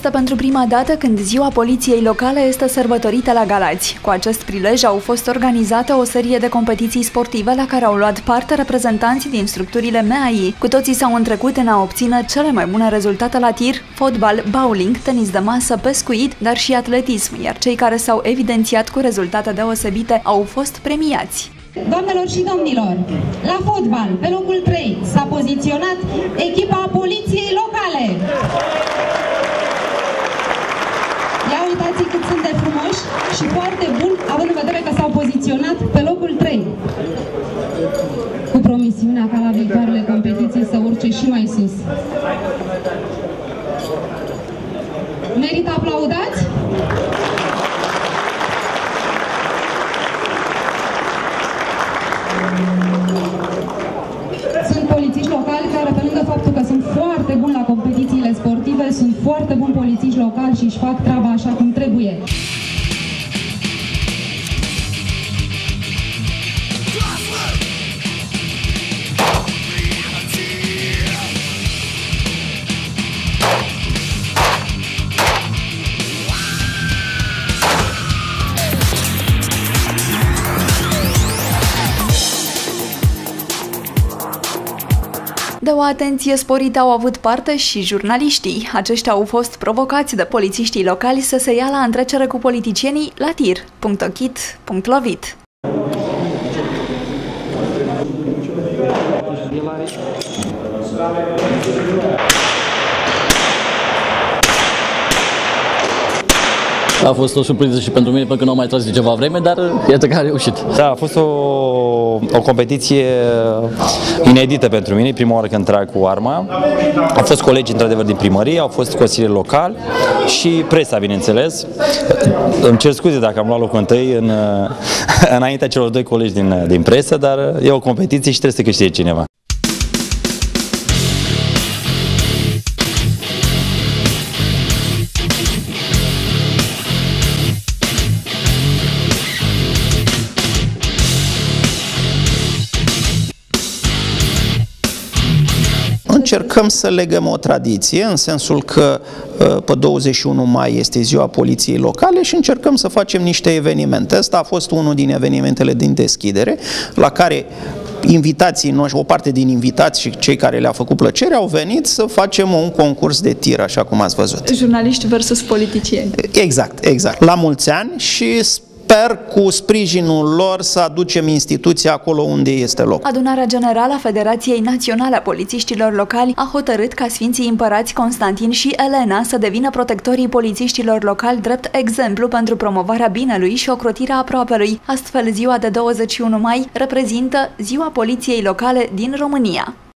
este pentru prima dată când Ziua Poliției Locale este sărbătorită la Galați. Cu acest prilej au fost organizate o serie de competiții sportive la care au luat parte reprezentanții din structurile MAI. Cu toții s-au întrecut în a obține cele mai bune rezultate la tir, fotbal, bowling, tenis de masă, pescuit, dar și atletism, iar cei care s-au evidențiat cu rezultate deosebite au fost premiați. Doamnelor și domnilor, la fotbal, pe locul 3, s-a poziționat echipa Poliției Locale. Ia uitați cât sunt de frumoși și foarte buni, având în vedere că s-au poziționat pe locul 3. Cu promisiunea ca la viitoarele competiții să urce și mai sus. Merită aplaudați? Sunt polițiști locali care, pe lângă faptul că sunt foarte buni la competițiile sportive, sunt foarte buni polițiști locali și își fac treaba așa cum trebuie. De o atenție sporită au avut parte și jurnaliștii. Aceștia au fost provocați de polițiștii locali să se ia la întrecere cu politicienii la tir. .ochit.lovit. A fost o surpriză și pentru mine, pentru că nu am mai tras de ceva vreme, dar iată că a reușit. Da, a fost o competiție inedită pentru mine, prima oară când trag cu arma. Au fost colegi, într-adevăr, din primărie, au fost consilieri locali și presa, bineînțeles. Îmi cer scuze dacă am luat locul întâi înaintea celor doi colegi din presă, dar e o competiție și trebuie să câștige cineva. Încercăm să legăm o tradiție, în sensul că pe 21 mai este Ziua Poliției Locale și încercăm să facem niște evenimente. Ăsta a fost unul din evenimentele din deschidere, la care invitații noștri, o parte din invitați și cei care le-a făcut plăcere au venit să facem un concurs de tir, așa cum ați văzut. Jurnaliști versus politicieni. Exact, exact. La mulți ani și sper cu sprijinul lor să aducem instituția acolo unde este loc. Adunarea Generală a Federației Naționale a Polițiștilor Locali a hotărât ca Sfinții Împărați Constantin și Elena să devină protectorii polițiștilor locali drept exemplu pentru promovarea binelui și ocrotirea aproapelui. Astfel, ziua de 21 mai reprezintă Ziua Poliției Locale din România.